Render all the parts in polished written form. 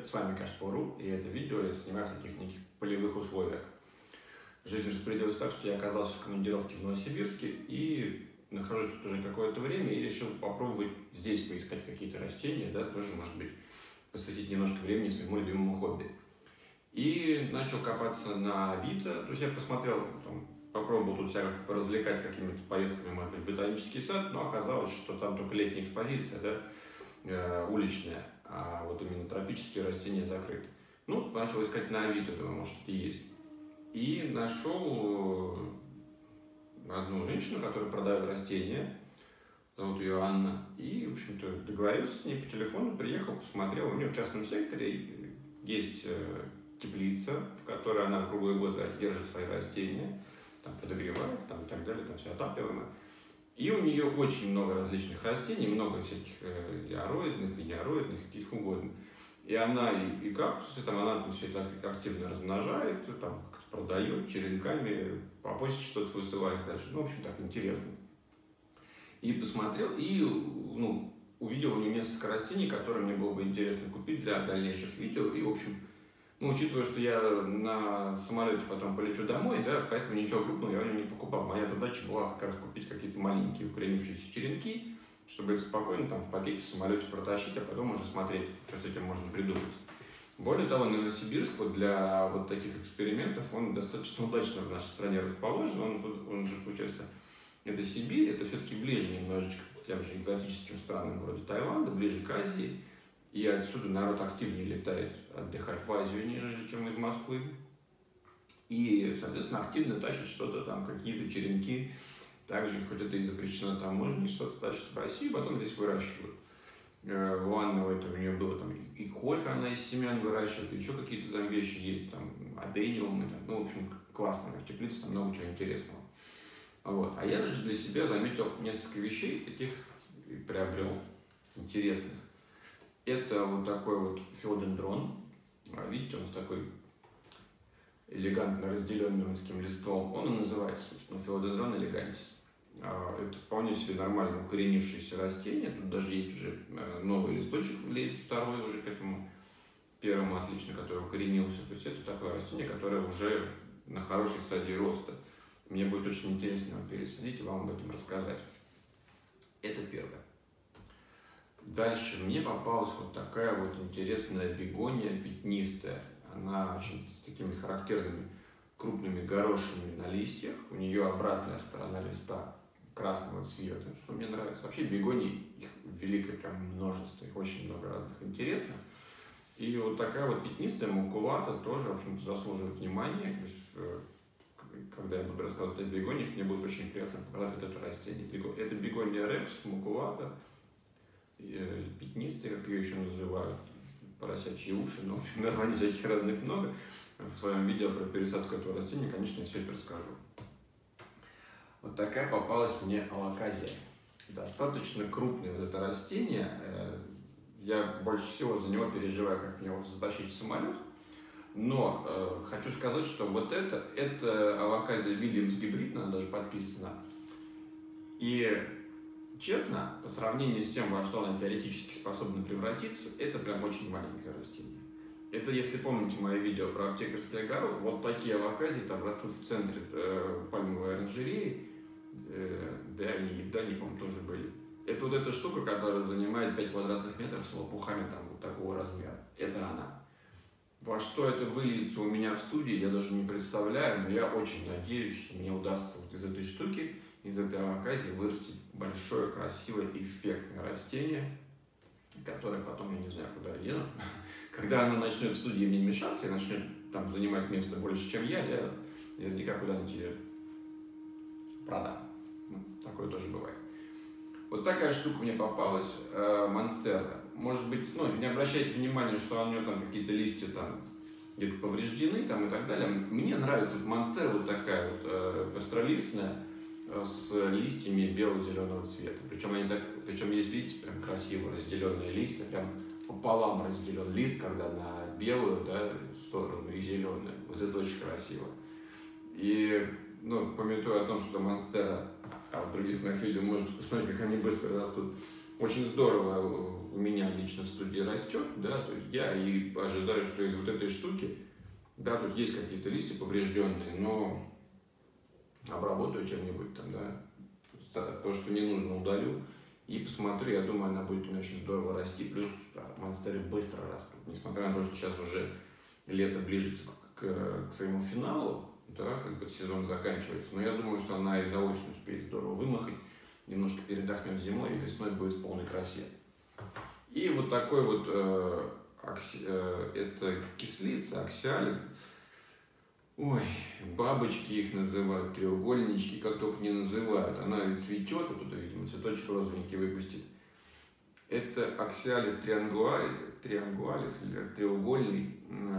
Привет, с вами Кашпору, и это видео я снимаю в таких неких полевых условиях. Жизнь распорядилась так, что я оказался в командировке в Новосибирске и нахожусь тут уже какое-то время и решил попробовать здесь поискать какие-то растения, да, тоже, может быть, посвятить немножко времени своему любимому хобби. И начал копаться на Авито, то есть я посмотрел, там, попробовал тут себя как-то поразвлекать какими-то поездками, может быть, в ботанический сад, но оказалось, что там только летняя экспозиция, да, уличная, а вот именно тропические растения закрыты. Ну, начал искать на Авито, думаю, может, что-то есть. И нашел одну женщину, которая продает растения, зовут ее Анна, и, в общем-то, договорился с ней по телефону, приехал, посмотрел. У нее в частном секторе есть теплица, в которой она круглый год держит свои растения, там подогревает, там и так далее, там все отапливаемо. И у нее очень много различных растений, много всяких и ароидных, и неароидных, каких угодно. И она и кактусы, там, она там все это активно размножает, там, продает черенками, а после что-то высылает дальше. Ну, в общем, так интересно. И посмотрел, и увидел у нее несколько растений, которые мне было бы интересно купить для дальнейших видео. И, в общем, учитывая, что я на самолете потом полечу домой, да, поэтому ничего крупного я у нее не покупал. Моя задача была как раз купить какие-то маленькие укоренившиеся черенки, чтобы их спокойно там в пакете в самолете протащить, а потом уже смотреть, что с этим можно придумать. Более того, Новосибирск вот для вот таких экспериментов, он достаточно удачно в нашей стране расположен. Он же, получается, это Сибирь, это все-таки ближе немножечко к тем же экзотическим странам вроде Таиланда, ближе к Азии. И отсюда народ активнее летает отдыхать в Азию, нежели чем из Москвы. И, соответственно, активно тащит что-то там, какие-то черенки. Также, хоть это и запрещено таможней, что-то тащит в Россию, потом здесь выращивают. У Анны у нее было там и кофе, она из семян выращивает, и еще какие-то там вещи есть, там адениумы, там, ну, в общем, классно, в теплице там много чего интересного. Вот. А я же для себя заметил несколько вещей, таких и приобрел интересных. Это вот такой вот филодендрон, видите, он с такой элегантно разделенным таким лиством, он и называется, собственно, филодендрон элегантис. Это вполне себе нормально укоренившееся растение, тут даже есть уже новый листочек, влезет второй уже к этому первому отлично, который укоренился. То есть это такое растение, которое уже на хорошей стадии роста. Мне будет очень интересно его пересадить и вам об этом рассказать. Это первое. Дальше мне попалась вот такая вот интересная бегония пятнистая. Она очень с такими характерными крупными горошинами на листьях. У нее обратная сторона листа красного цвета, что мне нравится. Вообще бегоний, их великое прям множество, их очень много разных интересных. И вот такая вот пятнистая макулата тоже, в общем-то, заслуживает внимания. То есть, когда я буду рассказывать о бегониях, мне будет очень приятно показать вот это растение. Это бегония рекс, макулата, пятнистая, как ее еще называют, поросячьи уши, но названий всяких разных много. В своем видео про пересадку этого растения, конечно, я все это расскажу. Вот такая попалась мне алаказия. Достаточно крупное вот это растение. Я больше всего за него переживаю, как мне его затащить в самолет. Но хочу сказать, что вот это алаказия Вильямс гибрид, она даже подписана. И честно, по сравнению с тем, во что она теоретически способна превратиться, это прям очень маленькое растение. Это, если помните мое видео про аптекарский огород, вот такие алаказии там растут в центре пальмовой оранжереи, да они и в Дании, по-моему, тоже были. Это вот эта штука, которая занимает 5 квадратных метров с лопухами там вот такого размера. Это она. Во что это выльется у меня в студии, я даже не представляю, но я очень надеюсь, что мне удастся вот из этой штуки, из этой алаказии вырастить большое, красивое, эффектное растение, которое потом, я не знаю, куда я дену. Когда она начнет в студии мне мешаться и начнет там занимать место больше, чем я наверняка куда-нибудь ее продам. Такое тоже бывает. Вот такая штука мне попалась, монстера. Может быть, не обращайте внимания, что у нее там какие-то листья там где-то повреждены там и так далее. Мне нравится монстера вот такая вот пестролистная, с листьями бело-зеленого цвета. Причем есть, видите, прям красиво разделенные листья, прям пополам разделен лист, когда на белую, да, сторону и зеленую. Вот это очень красиво. И, памятуя о том, что монстера, а в других моих видео можете посмотреть, как они быстро растут, очень здорово у меня лично в студии растет, да, то я и ожидаю, что из вот этой штуки, да, тут есть какие-то листья поврежденные, но обработаю чем-нибудь там, да, то, что не нужно, удалю и посмотрю, я думаю, она будет у меня очень здорово расти, плюс монстеры быстро растут, несмотря на то, что сейчас уже лето ближется к своему финалу, да, как бы сезон заканчивается, но я думаю, что она и за осень успеет здорово вымахать, немножко передохнет зимой и весной будет в полной красе. И вот такой вот, это кислица, аксиалис. Ой, бабочки их называют, треугольнички, как только не называют. Она цветет, вот тут, видимо, цветочек розовенький выпустит. Это аксиалис триангуалис, или треугольный.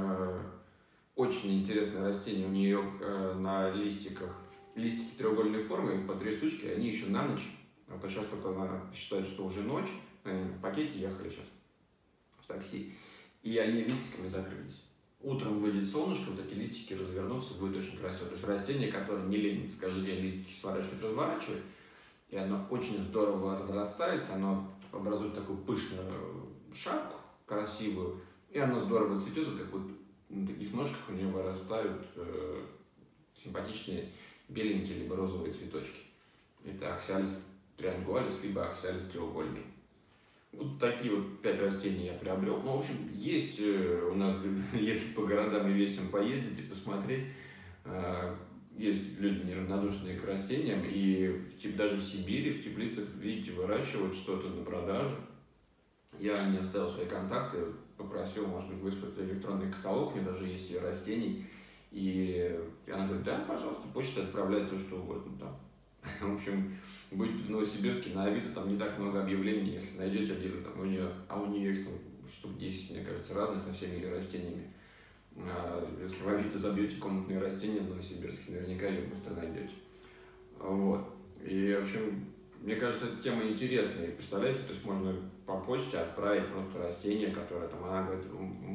Очень интересное растение. У нее на листиках листики треугольной формы, их по 3 штучки, они еще на ночь. А то сейчас вот она считает, что уже ночь. Они в пакете ехали сейчас в такси. И они листиками закрылись. Утром выйдет солнышко, вот эти листики развернутся, будет очень красиво. То есть растение, которое не ленится, каждый день листики сворачивает, разворачивает. И оно очень здорово разрастается, оно образует такую пышную шапку, красивую. И оно здорово цветет, вот как вот на таких ножках у нее вырастают симпатичные беленькие либо розовые цветочки. Это аксиалис триангуалис, либо аксиалис треугольный. Вот такие вот 5 растений я приобрел. Ну, в общем, есть у нас, если по городам и весям поездить и посмотреть, есть люди неравнодушные к растениям, и даже в Сибири, в теплицах, видите, выращивают что-то на продажу. Я не оставил свои контакты, попросил, может быть, выслать электронный каталог, у меня даже есть ее растений. И она говорит, да, пожалуйста, почта отправляет то, что угодно там. В общем, будете в Новосибирске, на Авито там не так много объявлений, если найдете один, там, у нее их там штук 10, мне кажется, разных, со всеми ее растениями. Если в Авито забьете комнатные растения в Новосибирске, наверняка ее быстро найдете. Вот. И, в общем, мне кажется, эта тема интересная. И представляете, то есть можно по почте отправить просто растение, которое там, она говорит,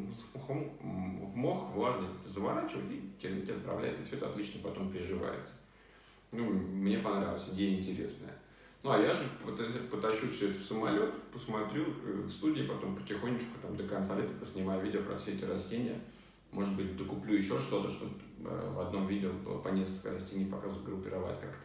в мох влажный как-то заворачивает и червяки отправляет, и все это отлично потом приживается. Ну, мне понравилась, идея интересная. Ну, а я же потащу все это в самолет, посмотрю в студии, потом потихонечку там, до конца лета поснимаю видео про все эти растения. Может быть, докуплю еще что-то, чтобы в одном видео было по несколько растений показывать, группировать как-то.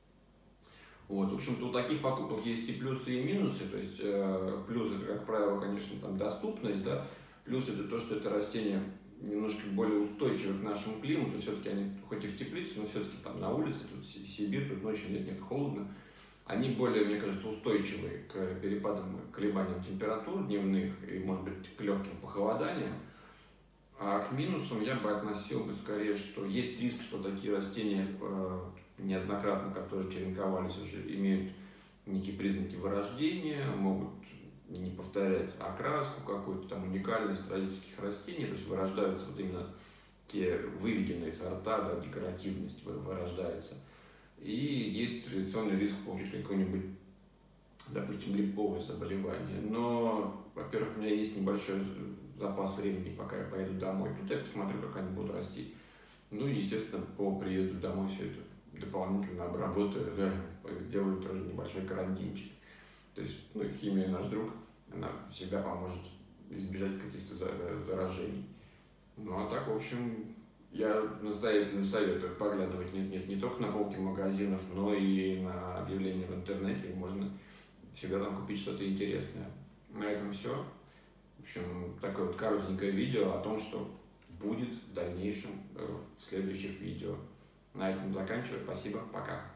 Вот, в общем-то, у таких покупок есть и плюсы, и минусы. То есть, плюс это, как правило, конечно, там доступность, да. Плюс это то, что это растение немножко более устойчивы к нашему климату, все-таки они хоть и в теплице, но все-таки там на улице, тут Сибирь, тут ночью нет, холодно. Они более, мне кажется, устойчивы к перепадам, колебаниям температур дневных и, может быть, к легким похолоданиям. А к минусам я бы относил бы скорее, что есть риск, что такие растения неоднократно, которые черенковались, уже имеют некие признаки вырождения, могут не повторять окраску какую-то, там уникальность родительских растений, то есть вырождаются вот именно те выведенные сорта, да, декоративность вырождается. И есть традиционный риск получить какое-нибудь, допустим, грибковое заболевание. Но, во-первых, у меня есть небольшой запас времени, пока я поеду домой. Тут я посмотрю, как они будут расти. Ну и, естественно, по приезду домой все это дополнительно обработаю, да, сделаю тоже небольшой карантинчик. То есть, ну, химия наш друг, она всегда поможет избежать каких-то заражений. Ну а так, в общем, я настоятельно советую поглядывать не только на полки магазинов, но и на объявления в интернете. Можно всегда там купить что-то интересное. На этом все. В общем, такое вот коротенькое видео о том, что будет в дальнейшем в следующих видео. На этом заканчиваю. Спасибо. Пока.